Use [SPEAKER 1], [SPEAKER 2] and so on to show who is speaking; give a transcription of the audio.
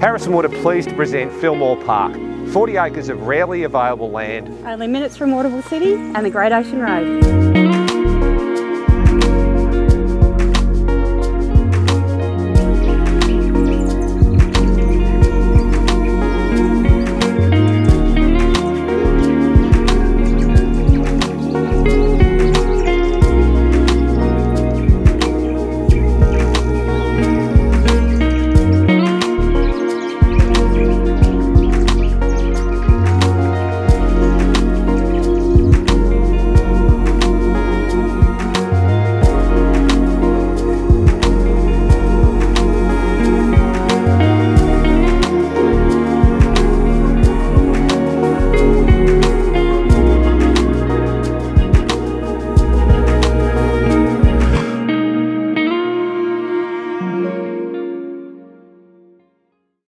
[SPEAKER 1] Harrison Water pleased to present Fillmore Park, 40 acres of rarely available land.
[SPEAKER 2] Only minutes from Waterville City and the Great Ocean Road.